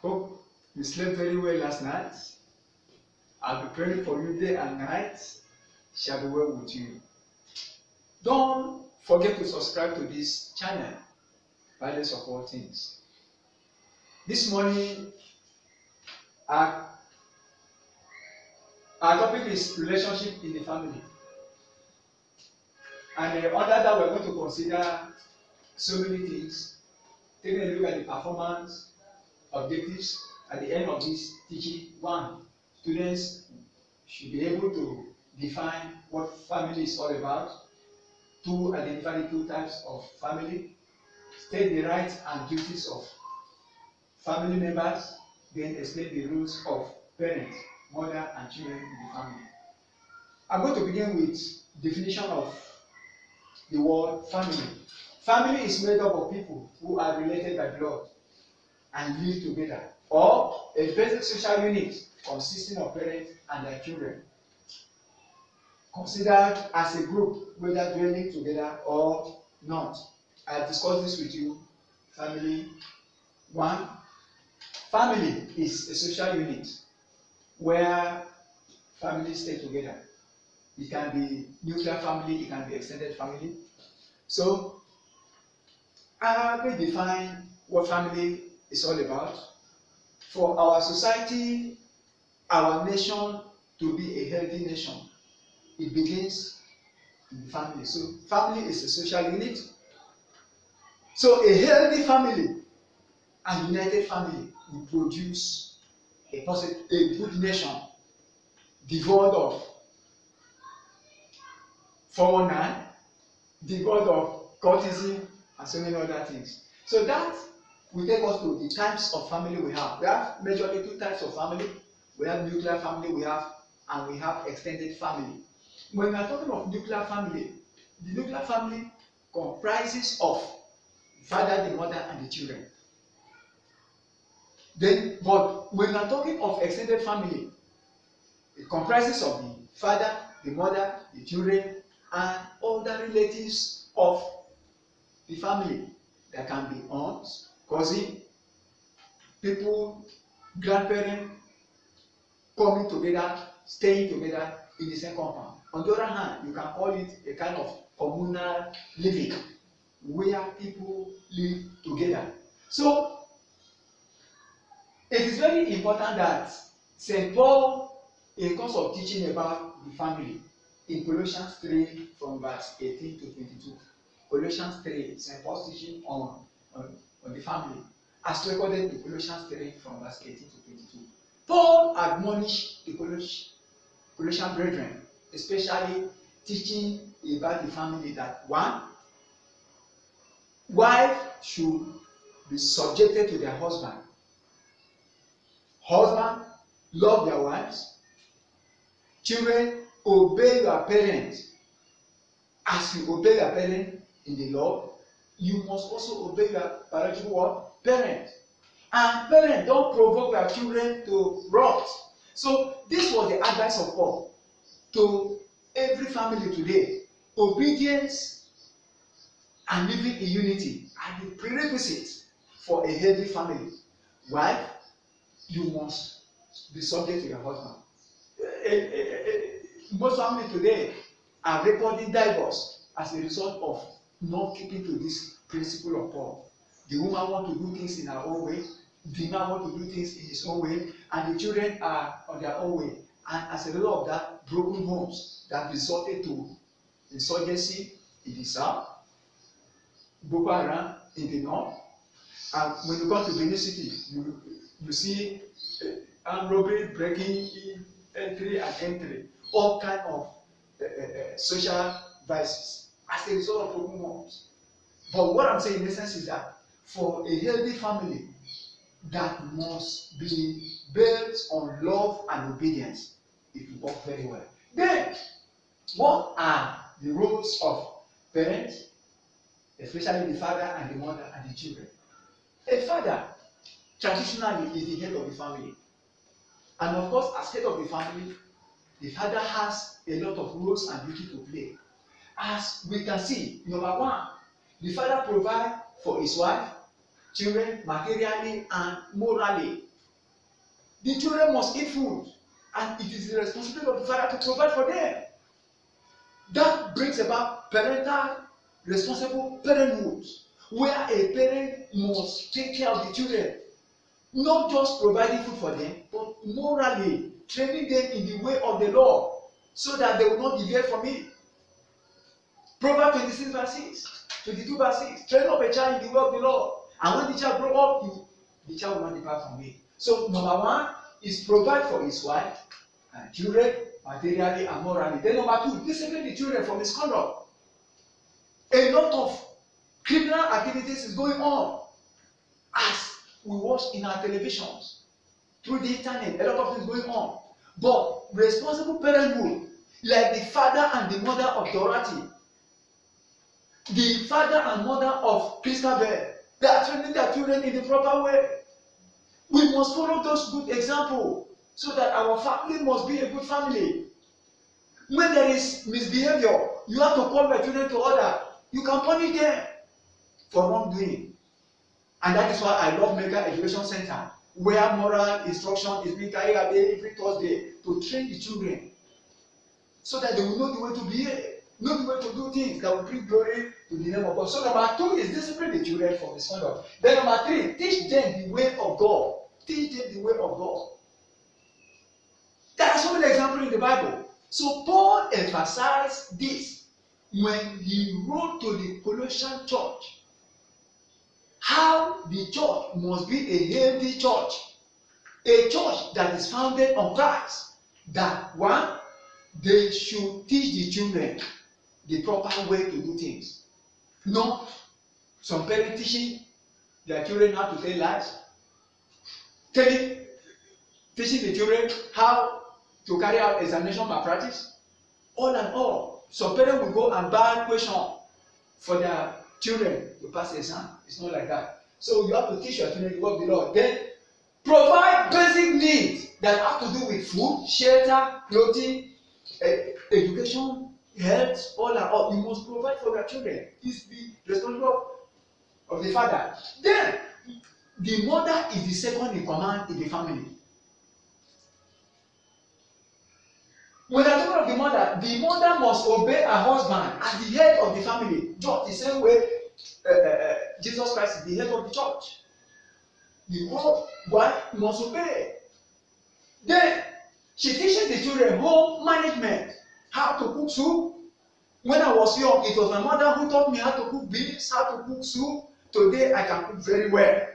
Hope you slept very well last night. I'll be praying for you day and night. Shall be well with you. Don't forget to subscribe to this channel, Palace of All Things. This morning, our topic is relationship in the family. And under that, we're going to consider so many things, taking a look at the performance objectives at the end of this teaching. 1, students should be able to define what family is all about. 2, identify the 2 types of family. State the rights and duties of family members. Then explain the roles of parents, mother, and children in the family. I'm going to begin with definition of the word family. Family is made up of people who are related by blood and live together, or a basic social unit consisting of parents and their children, considered as a group whether dwelling together or not. I discussed this with you. Family 1. Family is a social unit where families stay together. It can be nuclear family, it can be extended family. So, I will define what family is all about. For our society, our nation to be a healthy nation, it begins in the family. So, family is a social unit. So, a healthy family and united family will produce a good nation devoid of 419, devoid of cultism, and so many other things. So that will take us to the types of family we have. We have majorly 2 types of family. We have nuclear family, we have extended family. When we are talking of nuclear family, the nuclear family comprises of the father, the mother, and the children. But when we are talking of extended family, it comprises of the father, the mother, the children, and other relatives of the family. There can be aunts, cousins, people, grandparents coming together, staying together in the same compound. On the other hand, you can call it a kind of communal living where people live together. So, it is very important that St. Paul, in course of teaching about the family, in Colossians 3 from verse 18 to 22, Colossians 3, St. Paul's teaching on the family, as recorded in Colossians 3 from verse 18 to 22. Paul admonished the Colossian brethren, especially teaching about the family, that 1, wife should be subjected to their husband. Husband, love their wives. Children, obey your parents. As you obey your parents in the Lord, you must also obey your biological parents. And parents, don't provoke your children to wrath. So this was the advice of Paul to every family today. Obedience and living in unity are the prerequisites for a healthy family. Wife, you must be subject to your husband. Most families today are recording divorce as a result of not keeping to this principle of Paul. The woman wants to do things in her own way, the man wants to do things in his own way, and the children are on their own way. And as a result of that, broken homes that resulted to insurgency in the south, Boko Haram in the north, and when you come to Benin City, you see armed robbery, breaking in, entry and entry, all kind of social vices as a result of broken homes. But what I'm saying in essence is that for a healthy family, that must be based on love and obedience. It will work very well. Then, what are the roles of parents, especially the father and the mother and the children? A father traditionally is the head of the family. And of course, as head of the family, the father has a lot of roles and duty to play. As we can see, number 1, the father provides for his wife, children, materially and morally. The children must eat food, and it is the responsibility of the father to provide for them. That brings about parental responsible parenthood, where a parent must take care of the children, not just providing food for them, but morally training them in the way of the Lord, so that they will not deviate from it. Proverbs 26 verse 6, 22 verse 6, train up a child in the way of the Lord, and when the child grow up, the child will not depart from it. So number one is provide for his wife and children, materially and morally. Then number two, discipline the children from misconduct. A lot of criminal activities is going on as we watch in our televisions, through the internet. A lot of things going on. But responsible parenthood, like the father and the mother of Dorothy, the father and mother of Christabel, they are training their children in the proper way. We must follow those good examples so that our family must be a good family. When there is misbehavior, you have to call your children to order. You can punish them for wrongdoing. And that is why I love Mega Education Center, where moral instruction is being carried out every Thursday to train the children so that they will know the way to behave, know the way to do things that will bring glory to the name of God. So number two is discipline the children from misconduct. Then number three, teach them the way of God. Teach them the way of God. There are so many examples in the Bible. So Paul emphasized this when he wrote to the Colossian church, how the church must be a healthy church, a church that is founded on Christ. That one, they should teach the children the proper way to do things. Not some parents teaching their children how to tell lies, teaching the children how to carry out examination malpractice. All and all, some parents will go and buy question for their children to pass the exam. It's not like that. So you have to teach your children the word of the Lord. Then provide basic needs that have to do with food, shelter, clothing, education, health, all and all. You must provide for your children. This be responsible of the father. Then the mother is the second in command in the family. When I talk of the mother must obey her husband as the head of the family, just the same way Jesus Christ is the head of the church. The wife must obey. Then she teaches the children home management, how to cook soup. When I was young, it was my mother who taught me how to cook beans, how to cook soup. Today I can cook very well.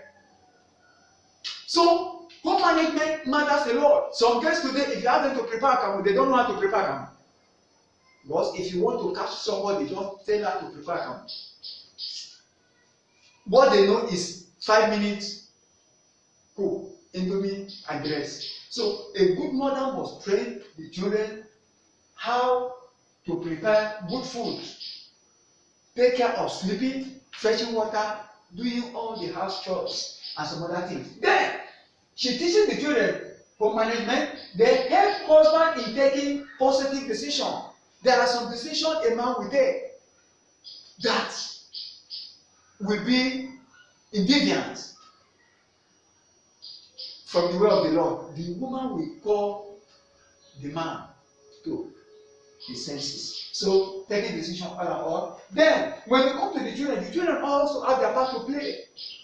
So home management matters a lot. Some girls today, if you ask them to prepare akamu, they don't know how to prepare akamu. Because if you want to catch somebody, just tell her to prepare akamu. What they know is 5 minutes cook, indomie, and the rest. So a good mother must train the children how to prepare good food, take care of sleeping, fetching water, doing all the house chores and some other things. Then she teaches the children home management. They help husband in taking positive decisions. There are some decisions a man will take that will be in deviance from the way of the Lord. The woman will call the man to his senses. So taking decision all and all. Then when we come to the children also have their part to play.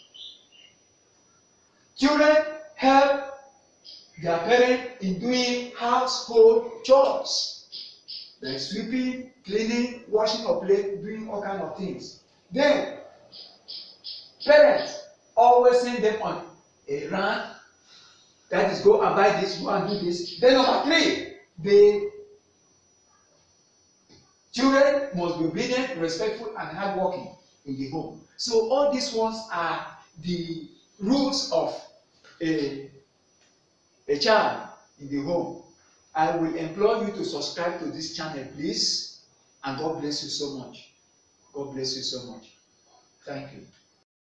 Children help their parents in doing household chores, like sweeping, cleaning, washing of plate, doing all kinds of things. Then parents always send them on a run. That is, go and buy this, go and do this. Then number three, the children must be obedient, respectful, and hardworking in the home. So all these ones are the rules of a child in the home. I will implore you to subscribe to this channel, please, and God bless you so much. God bless you so much. Thank you.